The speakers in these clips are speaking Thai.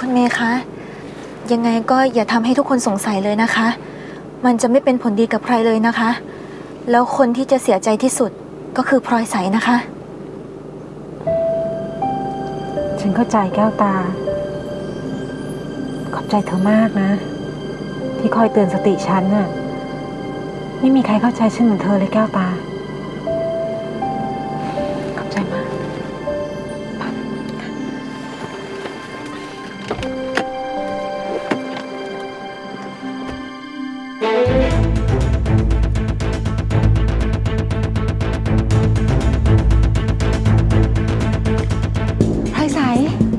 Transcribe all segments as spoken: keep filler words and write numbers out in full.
คุณเมย์คะยังไงก็อย่าทำให้ทุกคนสงสัยเลยนะคะมันจะไม่เป็นผลดีกับใครเลยนะคะแล้วคนที่จะเสียใจที่สุดก็คือพลอยใสนะคะฉันเข้าใจแก้วตาขอบใจเธอมากนะที่คอยเตือนสติฉันน่ะไม่มีใครเข้าใจฉันเหมือนเธอเลยแก้วตาขอบใจมากพลอยใส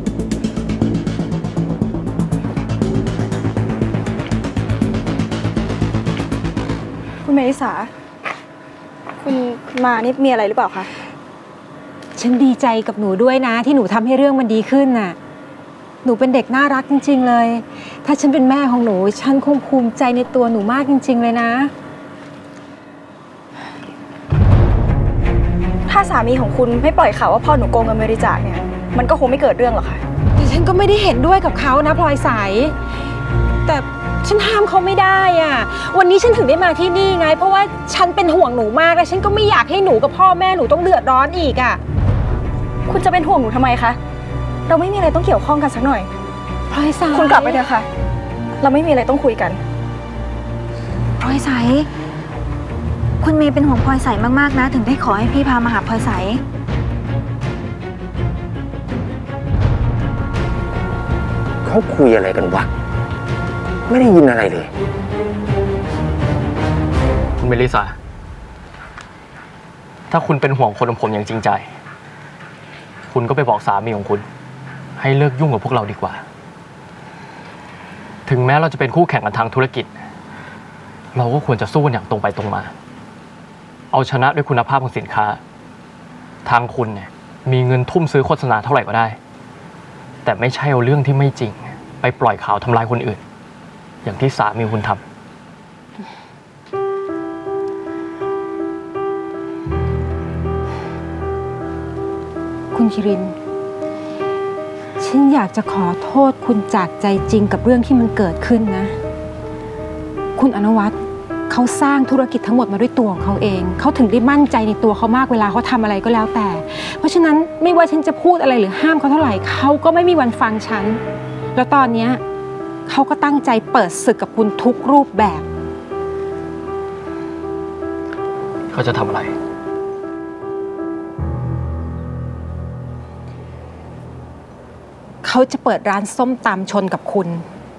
คุณเมลิสาคุณคุณมานี่มีอะไรหรือเปล่าคะฉันดีใจกับหนูด้วยนะที่หนูทำให้เรื่องมันดีขึ้นน่ะหนูเป็นเด็กน่ารักจริงๆเลยถ้าฉันเป็นแม่ของหนูฉันคงภูมิใจในตัวหนูมากจริงๆเลยนะถ้าสามีของคุณไม่ปล่อยข่าวว่าพ่อหนูโกงเงินบริจาคเนี่ยมันก็คงไม่เกิดเรื่องหรอกค่ะแต่ฉันก็ไม่ได้เห็นด้วยกับเขานะพลอยใสแต่ฉันห้ามเขาไม่ได้อ่ะวันนี้ฉันถึงได้มาที่นี่ไงเพราะว่าฉันเป็นห่วงหนูมากและฉันก็ไม่อยากให้หนูกับพ่อแม่หนูต้องเดือดร้อนอีกอ่ะคุณจะเป็นห่วงหนูทำไมคะเราไม่มีอะไรต้องเกี่ยวข้องกันสักหน่อยพลอยใสคุณกลับไปเถอะค่ะเราไม่มีอะไรต้องคุยกันพลอยใสคุณเมย์เป็นห่วงพลอยใสมากๆนะถึงได้ขอให้พี่พามาหาพลอยใสเขาคุยอะไรกันวะไม่ได้ยินอะไรเลยคุณเมลิสาถ้าคุณเป็นห่วงคนของผมอย่างจริงใจคุณก็ไปบอกสามีของคุณให้เลิกยุ่งกับพวกเราดีกว่าถึงแม้เราจะเป็นคู่แข่งกันทางธุรกิจเราก็ควรจะสู้กันอย่างตรงไปตรงมาเอาชนะด้วยคุณภาพของสินค้าทางคุณเนี่ยมีเงินทุ่มซื้อโฆษณาเท่าไหร่ก็ได้แต่ไม่ใช่เอาเรื่องที่ไม่จริงไปปล่อยข่าวทำลายคนอื่นอย่างที่สามีคุณทำคุณคิรินฉันอยากจะขอโทษคุณจากใจจริงกับเรื่องที่มันเกิดขึ้นนะคุณอนุวัฒน์เขาสร้างธุรกิจทั้งหมดมาด้วยตัวของเขาเองเขาถึงได้มั่นใจในตัวเขามากเวลาเขาทำอะไรก็แล้วแต่เพราะฉะนั้นไม่ว่าฉันจะพูดอะไรหรือห้ามเขาเท่าไหร่เขาก็ไม่มีวันฟังฉันแล้วตอนนี้เขาก็ตั้งใจเปิดศึกกับคุณทุกรูปแบบเขาจะทำอะไรเขาจะเปิดร้านส้มตำชนกับคุณ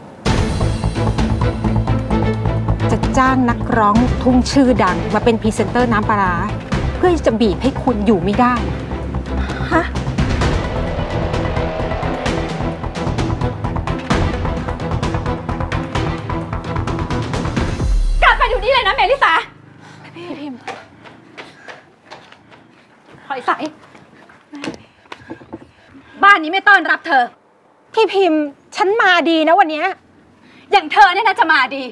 จะจ้างนักร้องทุ่งชื่อดังมาเป็นพรีเซนเตอร์น้ำปลาร้าเพื่อจะบีบให้คุณอยู่ไม่ได้ฮะกลับไปอยู่นี่เลยนะเมลิสาพี่พิมพ์พลอยใสบ้านนี้ไม่ต้อนรับเธอพี่พิมพ์ฉันมาดีนะวันนี้อย่างเธอเนี่ยนะจะมาดี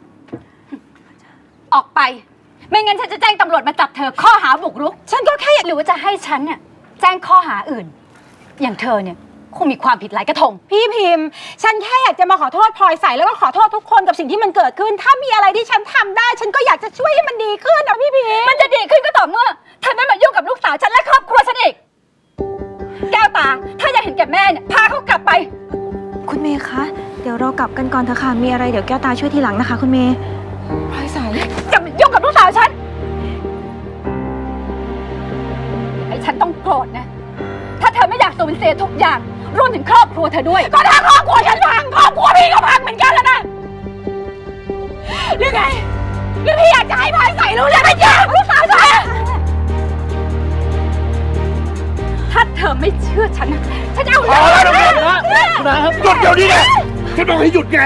ออกไปไม่งั้นฉันจะแจ้งตำรวจมาจับเธอข้อหาบุกรุกฉันก็แค่หรือว่าจะให้ฉันเนี่ยแจ้งข้อหาอื่นอย่างเธอเนี่ยคงมีความผิดหลายกระทงพี่พิมพ์ฉันแค่อยากจะมาขอโทษพลอยใสแล้วก็ขอโทษทุกคนกับสิ่งที่มันเกิดขึ้นถ้ามีอะไรที่ฉันทำได้ฉันก็อยากจะช่วยให้มันดีขึ้นนะพี่พิมพ์มันจะดีขึ้นก็ต่อเมื่อเธอไม่มายุ่งกับลูกสาวฉันและครอบครัวฉันอีกแก้วตาถ้าอยากเห็นแก่แม่เนี่ยพาเขากลับไปคุณเมย์คะเดี๋ยวเรากลับกันก่อนเถอะค่ะมีอะไรเดี๋ยวแก้วตาช่วยทีหลังนะคะคุณเมย์พลอยใสอย่ามายุ่งกับลูกสาวฉันไอ้ฉันต้องโกรธนะถ้าเธอไม่อยากสูญเสียทุกอย่างรวมถึงครอบครัวเธอด้วยก็ถ้าครอบครัวฉันพังครอบครัวพี่ก็พังเหมือนกันแล้วนะหรือไงหรือพี่อยากจะให้พลอยใสรู้เลยไม่อยากลูกสาวฉันถ้าเธอไม่เชื่อฉันนะฉันจะเอาเรื่องนะคุณนะครับหยุดเดี๋ยวนี้ไงฉันบอกให้หยุดไง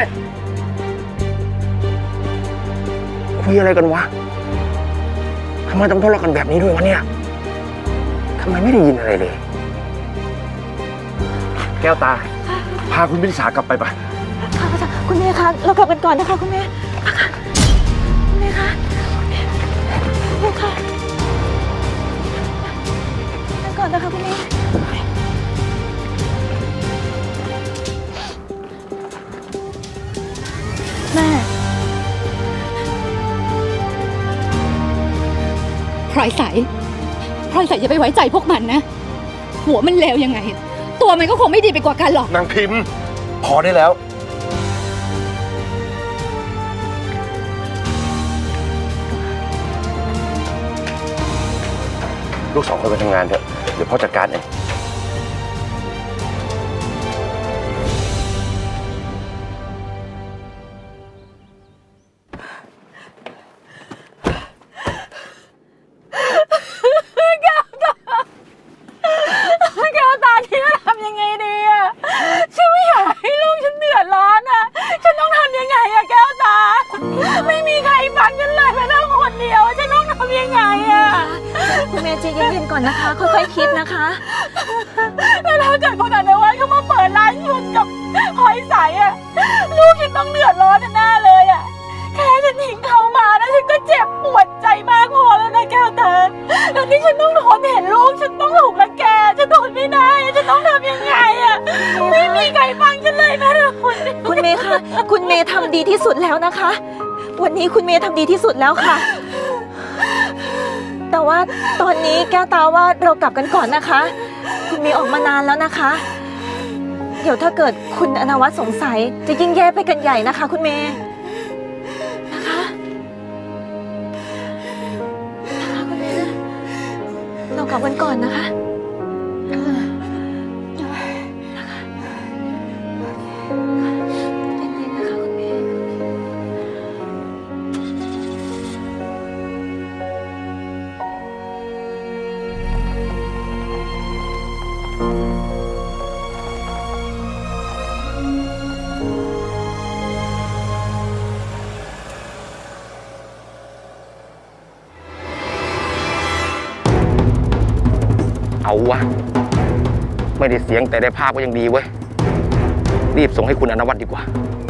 คุยอะไรกันวะทำไมต้องทะเลาะกันแบบนี้ด้วยวะเนี่ยทำไมไม่ได้ยินอะไรเลยแก้วตาพาคุณเมลิสากลับไปปะค่ะคุณเมย์คะเรากลับกันก่อนนะคะคุณเมย์คุณเมย์คะคุณเมย์คะไปก่อนนะคะคุณเมย์พลอยใสพลอยใสอย่าไปไว้ใจพวกมันนะหัวมันเลวยังไงตัวมันก็คงไม่ดีไปกว่ากันหรอกนางพิมพ์พอได้แล้วลูกสองคนไปทำงานเถอะเดี๋ยวพ่อจัดการเองนะคะค่อยๆคิดนะคะแล้วถ้าเกิดคนนั้นว่าเขามาเปิดร้านหยุดกับพลอยใสอะลูกฉันต้องเดือดร้อนแน่เลยอะแค่ฉันทิ้งเขามานะฉันก็เจ็บปวดใจมากพอแล้วนะแก้วตาแล้วนี่ฉันต้องทนเห็นลูกฉันต้องถูกรังแกฉันทนไม่ได้ฉันต้องทำยังไงอะไม่มีใครฟังฉันเลยแม้แต่คนคุณเมย์คะคุณเมย์ทำดีที่สุดแล้วนะคะวันนี้คุณเมย์ทำดีที่สุดแล้วค่ะแต่ว่าตอนนี้แก้วตาว่าเรากลับกันก่อนนะคะคุณเมย์ออกมานานแล้วนะคะเดี๋ยวถ้าเกิดคุณอนวัตสงสัยจะยิ่งแย่ไปกันใหญ่นะคะคุณเมย์นะคะนะคะคุณเมย์เรากลับกันก่อนนะคะเอาวะไม่ได้เสียงแต่ได้ภาพก็ยังดีเว้ยรีบส่งให้คุณอนวัตดีกว่า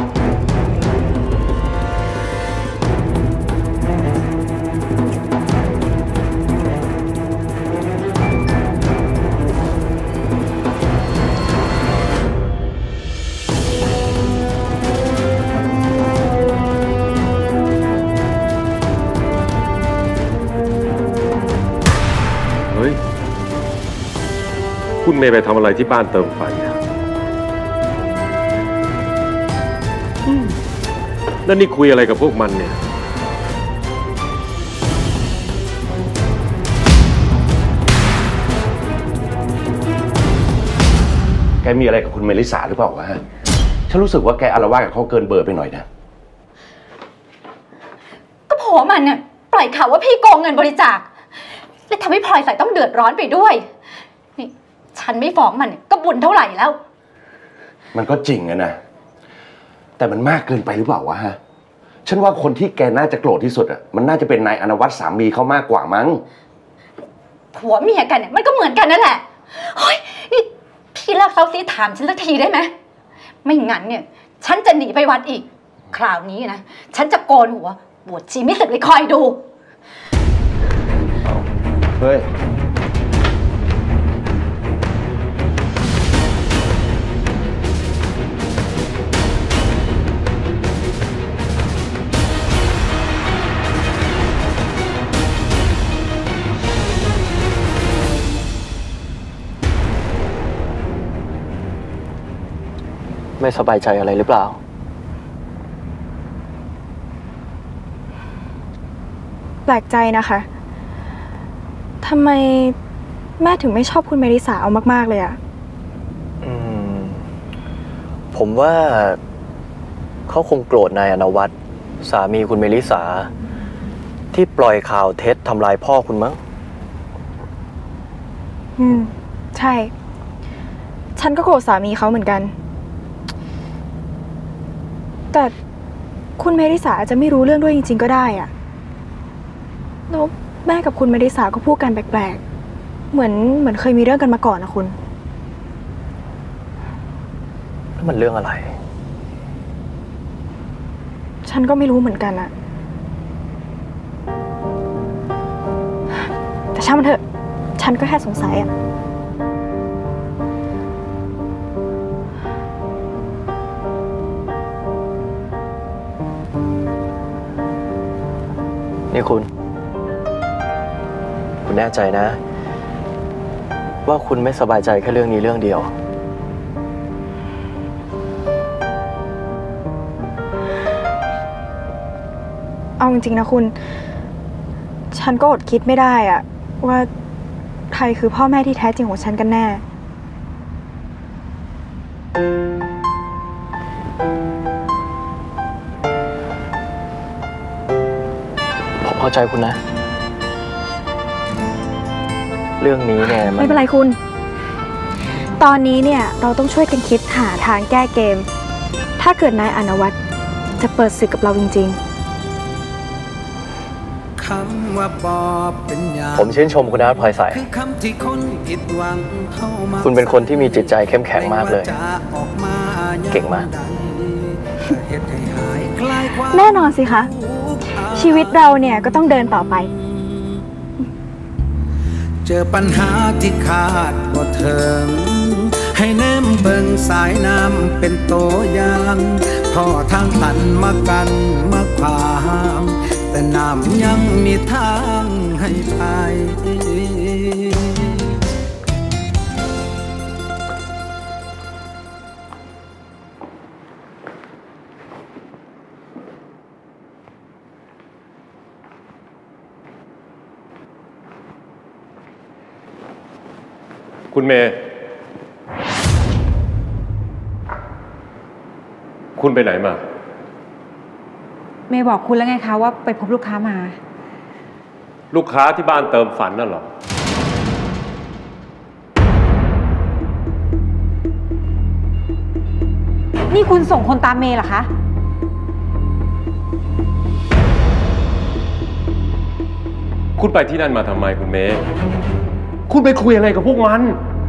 คุณเมย์ไปทำอะไรที่บ้านเติมไฟอ่ะนั่นนี่คุยอะไรกับพวกมันเนี่ยแกมีอะไรกับคุณเมลิสาหรือเปล่าวะฉันรู้สึกว่าแกอาละวาดกับเขาเกินเบอร์ไปหน่อยนะก็เพราะมันเนี่ยปล่อยข่าวว่าพี่โกงเงินบริจาคและทำให้พลอยใสต้องเดือดร้อนไปด้วยฉันไม่ฟ้องมันก็บุญเท่าไหร่แล้วมันก็จริงอะนะแต่มันมากเกินไปหรือเปล่าวะฮะฉันว่าคนที่แกน่าจะโกรธที่สุดอะมันน่าจะเป็นนายอนวัตสามีเขามากกว่ามั้งผัวเมียกันเนี่ยมันก็เหมือนกันนั่นแหละเฮ้ยนี่พี่เลิกเซาซีถามฉันสักทีได้ไหมไม่งั้นเนี่ยฉันจะหนีไปวัดอีกคราวนี้นะฉันจะโกนหัวบวชชีไม่สึกเลยคอยดูเฮ้ยไม่สบายใจอะไรหรือเปล่าแปลกใจนะคะทำไมแม่ถึงไม่ชอบคุณเมลิสาเอามากๆเลยอะอืมผมว่าเขาคงโกรธนายอนวัตสามีคุณเมลิสาที่ปล่อยข่าวเท็จทำลายพ่อคุณมั้งอืมใช่ฉันก็โกรธสามีเขาเหมือนกันแต่คุณเมลิสาอาจจะไม่รู้เรื่องด้วยจริงๆก็ได้อะแล้วแม่กับคุณเมลิสาก็พูดกันแปลกๆเหมือนเหมือนเคยมีเรื่องกันมาก่อนนะคุณแล้วมันเรื่องอะไรฉันก็ไม่รู้เหมือนกันอะแต่ช่างมันเถอะฉันก็แค่สงสัยอะนี่คุณคุณแน่ใจนะว่าคุณไม่สบายใจแค่เรื่องนี้เรื่องเดียวเอาจริงๆนะคุณ ฉันก็อดคิดไม่ได้อะว่าใครคือพ่อแม่ที่แท้จริงของฉันกันแน่ผมเข้าใจคุณนะ เรื่องนี้เนี่ยมันไม่เป็นไรคุณ ตอนนี้เนี่ยเราต้องช่วยกันคิดหาทางแก้เกม ถ้าเกิดนายอนวัตจะเปิดศึกกับเราจริงๆผมชื่นชมคุณอาร์ตพลอยใสคุณเป็นคนที่มีจิตใจเข้มแข็งมากเลย เก่งมากแน่นอนสิคะ ชีวิตเราเนี่ยก็ต้องเดินต่อไปเจอปัญหาที่คาดบ่ถึงให้แนมเบิ่งสายน้ำเป็นตัวอย่างพ่อทางตันมากันมาขวางแต่น้ำยังมีทางให้ไปคุณเมย์คุณไปไหนมาเมย์บอกคุณแล้วไงคะว่าไปพบลูกค้ามาลูกค้าที่บ้านเติมฝันนั่นเหรอนี่คุณส่งคนตามเมย์เหรอคะคุณไปที่นั่นมาทำไมคุณเมย์คุณไปคุยอะไรกับพวกมัน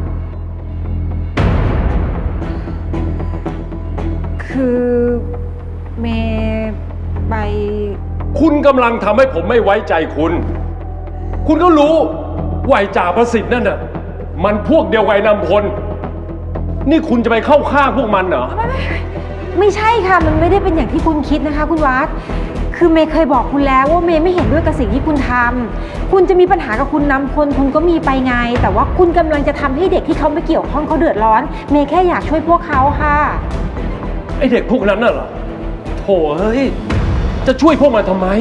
คือเมย์ไปคุณกำลังทำให้ผมไม่ไว้ใจคุณ คุณก็รู้ว่าไอ้จ่าประสิทธิ์นั่นน่ะมันพวกเดียวกับไอ้นำพลนี่คุณจะไปเข้าข้างพวกมันเหรอไม่ไม่ไม่ใช่ค่ะมันไม่ได้เป็นอย่างที่คุณคิดนะคะคุณวัดคือเมย์เคยบอกคุณแล้วว่าเมย์ไม่เห็นด้วยกับสิ่งที่คุณทำคุณจะมีปัญหากับคุณนำพลคุณก็มีไปไงแต่ว่าคุณกำลังจะทำให้เด็กที่เขาไม่เกี่ยวข้องเขาเดือดร้อนเมย์แค่อยากช่วยพวกเขาค่ะไอเด็กพวกนั้นน่ะเหรอโถ่เฮ้ยจะช่วยพวกมันทำไม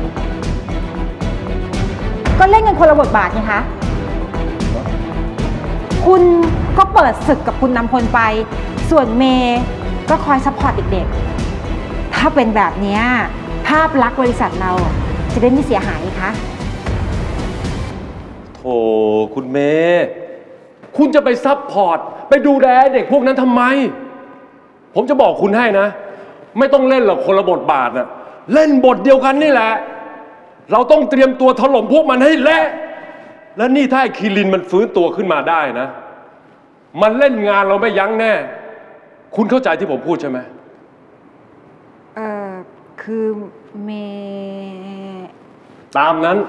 ก็เล่นกันคนละบทบาทไงคะคุณก็เปิดศึกกับคุณนำพลไปส่วนเมย์ก็คอยซัพพอร์ตเด็กๆถ้าเป็นแบบนี้ภาพลักษณ์บริษัทเราจะได้ไม่เสียหายคะโธ่คุณเมย์คุณจะไปซัพพอร์ตไปดูแลเด็กพวกนั้นทำไมผมจะบอกคุณให้นะไม่ต้องเล่นหรอกคนละบทบาทนะเล่นบทเดียวกันนี่แหละเราต้องเตรียมตัวถล่มพวกมันให้เละและนี่ถ้าไอ้คิรินมันฟื้นตัวขึ้นมาได้นะมันเล่นงานเราไม่ยั้งแน่คุณเข้าใจที่ผมพูดใช่ไหมเออคือเมย์ตามนั้น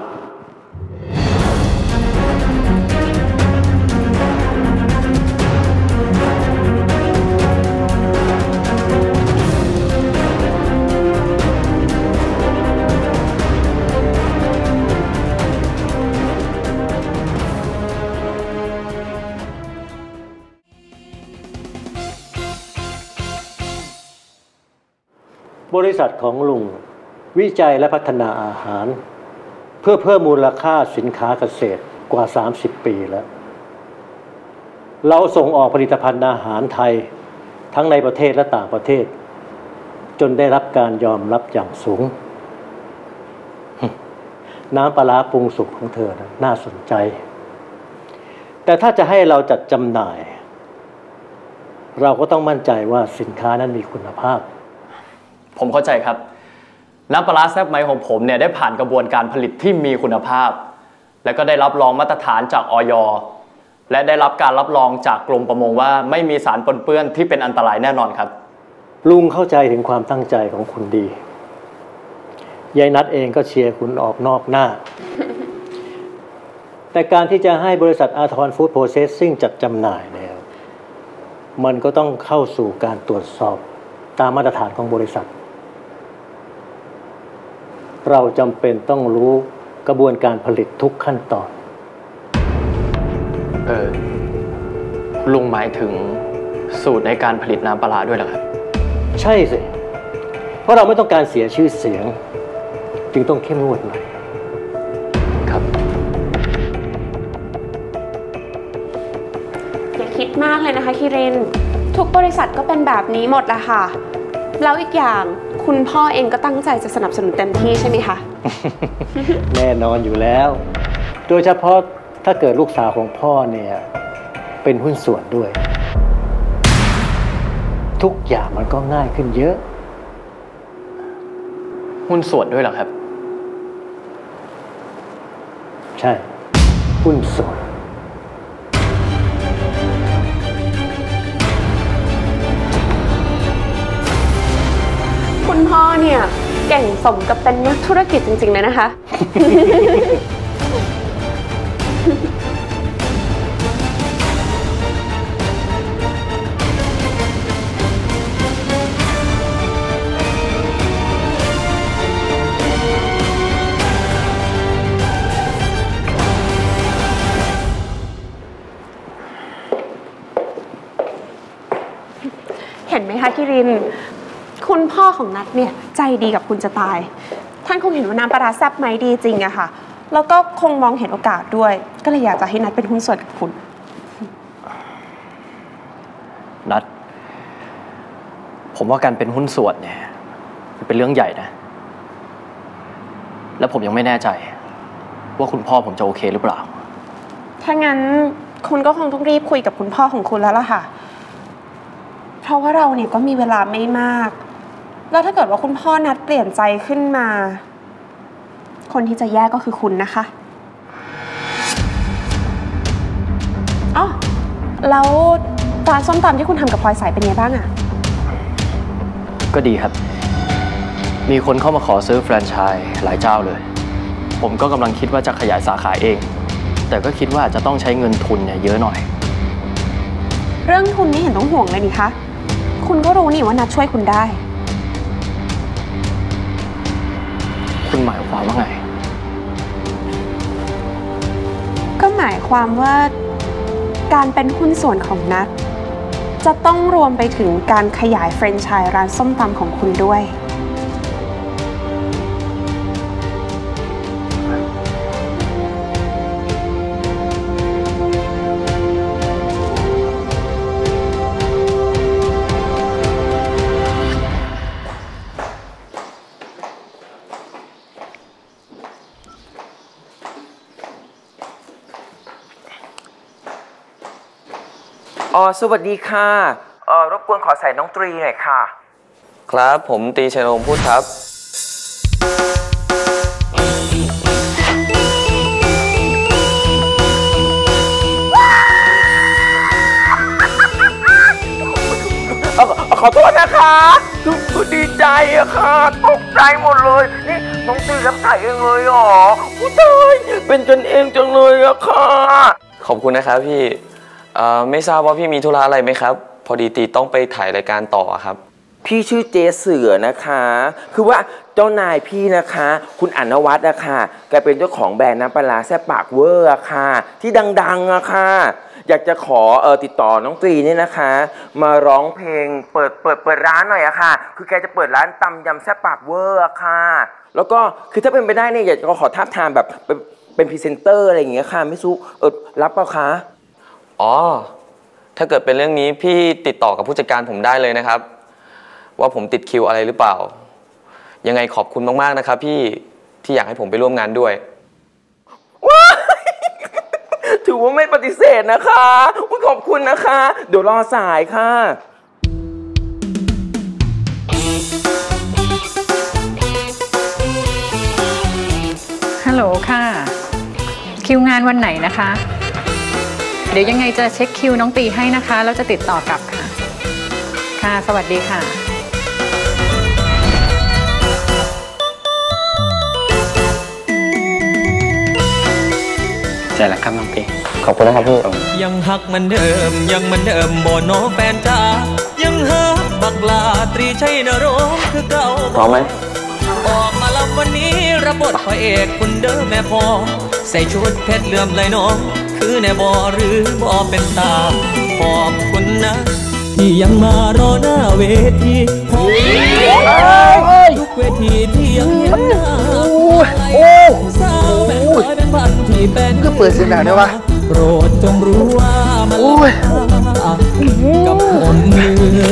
บริษัทของลุงวิจัยและพัฒนาอาหารเพื่อเพิ่มมูลค่าสินค้าเกษตรกว่าสามสิบปีแล้วเราส่งออกผลิตภัณฑ์อาหารไทยทั้งในประเทศและต่างประเทศจนได้รับการยอมรับอย่างสูงน้ำปลาร้าปรุงสุกของเธอนะน่าสนใจแต่ถ้าจะให้เราจัดจำหน่ายเราก็ต้องมั่นใจว่าสินค้านั้นมีคุณภาพผมเข้าใจครับน้ำปลาร้าแซ่บไหมของผมเนี่ยได้ผ่านกระบวนการผลิตที่มีคุณภาพและก็ได้รับรองมาตรฐานจากอย.และได้รับการรับรองจากกรมประมงว่าไม่มีสารปนเปื้อนที่เป็นอันตรายแน่นอนครับลุงเข้าใจถึงความตั้งใจของคุณดียายนัทเองก็เชียร์คุณออกนอกหน้า แต่การที่จะให้บริษัทอาทรฟู้ดโปรเซสซิ่งจัดจำหน่ายแล้วมันก็ต้องเข้าสู่การตรวจสอบตามมาตรฐานของบริษัทเราจำเป็นต้องรู้กระบวนการผลิตทุกขั้นตอนเออลุงหมายถึงสูตรในการผลิตน้ำปลาร้าด้วยเหรอครับใช่สิเพราะเราไม่ต้องการเสียชื่อเสียงจึงต้องเข้มงวดหน่อยครับอย่าคิดมากเลยนะคะคิรินทุกบริษัทก็เป็นแบบนี้หมดละค่ะแล้วอีกอย่างคุณพ่อเองก็ตั้งใจจะสนับสนุนเต็มที่ใช่ไหมคะแน่นอนอยู่แล้วโดยเฉพาะถ้าเกิดลูกสาวของพ่อเนี่ยเป็นหุ้นส่วนด้วยทุกอย่างมันก็ง่ายขึ้นเยอะหุ้นส่วนด้วยเหรอครับใช่หุ้นส่วนคุณพ่อเนี่ยเก่งสมกับเป็นนักธุรกิจจริงๆเลยนะคะ เห็นไหมคะคิรินคุณพ่อของนัทเนี่ยใจดีกับคุณจะตายท่านคงเห็นว่าน้ำปลาร้าแซ่บไหมดีจริงอะค่ะแล้วก็คงมองเห็นโอกาสด้วยก็เลยอยากจะให้นัทเป็นหุ้นส่วนกับคุณนัทผมว่าการเป็นหุ้นส่วนเนี่ยเป็นเรื่องใหญ่นะแล้วผมยังไม่แน่ใจว่าคุณพ่อผมจะโอเคหรือเปล่าถ้างั้นคุณก็คงต้องรีบคุยกับคุณพ่อของคุณแล้วล่ะค่ะเพราะว่าเราเนี่ยก็มีเวลาไม่มากแล้วถ้าเกิดว่าคุณพ่อนัดเปลี่ยนใจขึ้นมาคนที่จะแย่ก็คือคุณนะคะอ๋อแล้วร้านส้มตำที่คุณทำกับพลอยสายเป็นไงบ้างอะก็ดีครับมีคนเข้ามาขอซื้อแฟรนไชส์หลายเจ้าเลยผมก็กำลังคิดว่าจะขยายสาขาเองแต่ก็คิดว่าจะต้องใช้เงินทุนเนี่ยเยอะหน่อยเรื่องทุนนี่เห็นต้องห่วงเลยนี่คะคุณก็รู้นี่ว่านัดช่วยคุณได้คุณหมายความว่าไงก็หมายความว่าการเป็นหุ้นส่วนของนัทจะต้องรวมไปถึงการขยายแฟรนไชส์ร้านส้มตำของคุณด้วยอ๋อสวัสดีค่ะเอ่อรบกวนขอใส่น้องตรีหน่อยค่ะครับผมตรีชัยนรงค์พูดครับขอโทษนะคะดีใจอะค่ะตกใจหมดเลยนี่น้องตรีรับสายเองเลยหรออุ้ยตายเป็นกันเองจังเลยอะค่ะขอบคุณนะครับพี่ไม่ทราบว่าพี่มีธุระอะไรไหมครับพอดีตีต้องไปถ่ายรายการต่อครับพี่ชื่อเจเสือนะคะคือว่าเจ้านายพี่นะคะคุณอนุวัฒน์นะคะแกเป็นเจ้าของแบรนด์น้ำปลาร้าแซ่บปากเวอร์อะค่ะที่ดังๆอะค่ะอยากจะขอเออติดต่อน้องตรีนี่นะคะมาร้องเพลงเปิดเปิดเปิดร้านหน่อยอะค่ะคือแกจะเปิดร้านตำยำแซ่บปากเวอร์อะค่ะแล้วก็คือถ้าเป็นไปได้เนี่ยอยากจะขอทับทามแบบเป็นเป็นพรีเซนเตอร์อะไรอย่างเงี้ยค่ะไม่สู้เออรับเปล่าคะอ๋อถ้าเกิดเป็นเรื่องนี้พี่ติดต่อกับผู้จัดการผมได้เลยนะครับว่าผมติดคิวอะไรหรือเปล่ายังไงขอบคุณมากๆนะครับพี่ที่อยากให้ผมไปร่วมงานด้วยว้าถือว่าไม่ปฏิเสธนะคะขอบคุณนะคะเดี๋ยวรอสายค่ะฮัลโหลค่ะคิวงานวันไหนนะคะเดี๋ยวยังไงจะเช็คคิวน้องตีให้นะคะแล้วจะติดต่อกลับค่ะค่ะสวัสดีค่ะใช่แล้วครับน้องตีขอบคุณนะครับพี่ยังหักมันเดิมยังมันเดิมโบโนแฟนจ้ายังหักบักลาตรีชัยนรงค์คือเก่าพร้อมไหมออกมาลำวันนี้รับบทพระเอกคุณเดิมแม่พอใส่ชุดเพชรเหลื่อมไหลน้องคือแน่บ่หรือบ่เป็นตาขอบคุณนะที่ยังมารอหน้าเวทีขอบคุณทุกเวทีที่ยังเห็นหน้าโอ้สาวแม่คอยเป็นพันที่เป็นก็เปิดเสียงดังได้วะโปรดจงรู้ว่ามันกับคนลื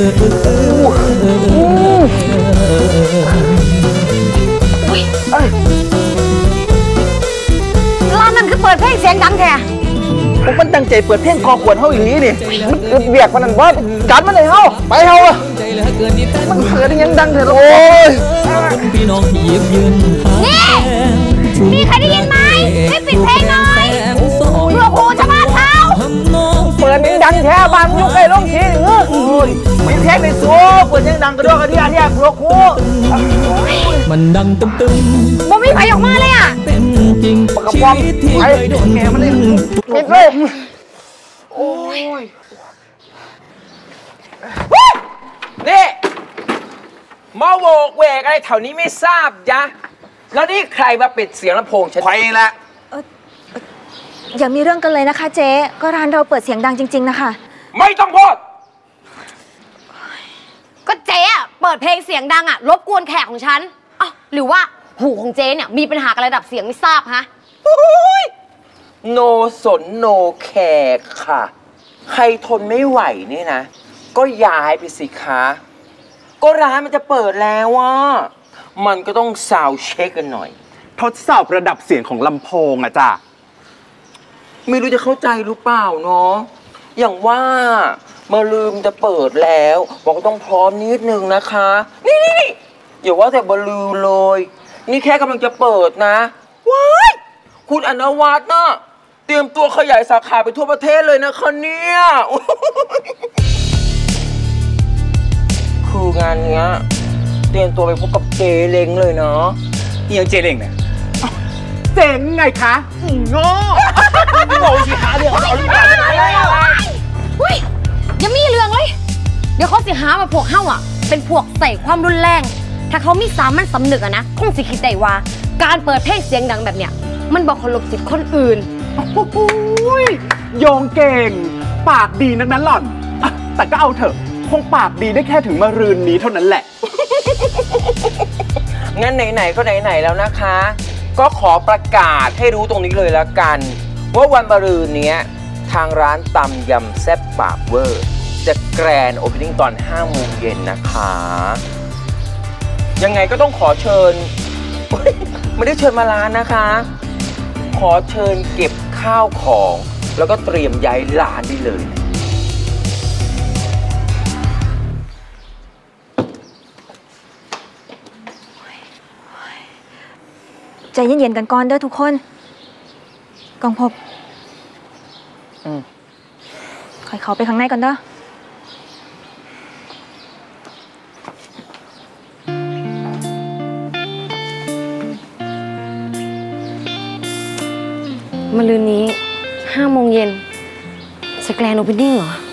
ร้านนั้นคือเปิดเพลงเสียงดังแท้ผมมันตั้งใจเปิดเพลงคอขวดเฮาอีหลีนี่มันอึดเบียกมันนั่นว่าการมันเลยเฮาไปเฮาอ่ะมันเปิดยังดังเถอะโอ้ยพี่น้องหยิบยืนนี่มีใครได้ยินไหมให้ปิดเพลงหน่อยเพื่อครูชาวบ้านเขาเปิดยังดังแท้บ้านอยู่ใกล้โรงทีเออปิดเพลงในโซ่เปิดยังดังกระโดดกระเดี่ยที่เพื่อครูมันดังตึมตึมบ่มีใครออกมาเลยอ่ะเป็นจริงชีวิตที่เคยโดนแม่มันเลยปิดเลยโอ้ยนี่มาโวกเวกอะไรแถวนี้ไม่ทราบยะแล้วนี่ใครมาปิดเสียงลำโพงฉันไปละอย่ามีเรื่องกันเลยนะคะเจ๊ก็ร้านเราเปิดเสียงดังจริงๆนะคะไม่ต้องพูดก็เจ๊อะเปิดเพลงเสียงดังอะรบกวนแขกของฉันอ้าวหรือว่าหูของเจ๊เนี่ยมีปัญหากับระดับเสียงไม่ทราบฮะโนสนโนแขกค่ะใครทนไม่ไหวนี่นะก็ย้ายไปสิคะก็ร้านมันจะเปิดแล้วว่ามันก็ต้องซาวเช็คกันหน่อยทดสอบระดับเสียงของลำโพงอะจ้ะไม่รู้จะเข้าใจหรือเปล่าเนาะอย่างว่ามาลืมจะเปิดแล้วบอกก็ต้องพร้อมนิดนึงนะคะนี่นี่อย่าว่าแต่บอลลูเลยนี่แค่กำลังจะเปิดนะว้ายคุณอนวัฒน์นะเตรียมตัวขยายสาขาไปทั่วประเทศเลยนะคะเนี่ยคืองานเนี้ยเตรียมตัวไปพบกับเจเล้งเลยเนาะยังเจเล้งเนี่ยเจ๋งไงคะโง่โง่สิคะเรื่องเอาเรื่องอะไรเฮ้ยยังมีเรื่องเลยเดี๋ยวเขาสิหามาพวกเฮาอ่ะเป็นพวกใส่ความรุนแรงถ้าเขามีสามัญสำนึกอะนะคงสิคิดได้ว่าการเปิดเพลงเสียงดังแบบเนี้ยมันบอกเคารพสิทธิ์คนอื่นโอ้โหโยงเก่งปากดีนักนั้นหล่อนแต่ก็เอาเถอะคงปากดีได้แค่ถึงมะรืนนี้เท่านั้นแหละงั้นไหนๆก็ไหนๆแล้วนะคะก็ขอประกาศให้รู้ตรงนี้เลยละกันว่าวันมะรืนนี้ทางร้านตำยำแซ่บปากเวอร์จะแกรนด์โอเพนนิ่งตอนห้าโมงเย็นนะคะยังไงก็ต้องขอเชิญไม่ได้เชิญมาร้านนะคะขอเชิญเก็บข้าวของแล้วก็เตรียมย้ายร้านได้เลยใจเย็นๆกันก่อนเด้อทุกคนกองพบอืมค่อยเข้าไปข้างในก่อนเด้อมะรืนนี้ห้าโมงเย็นสแกรนด์โอเพนนิ่งเหรอ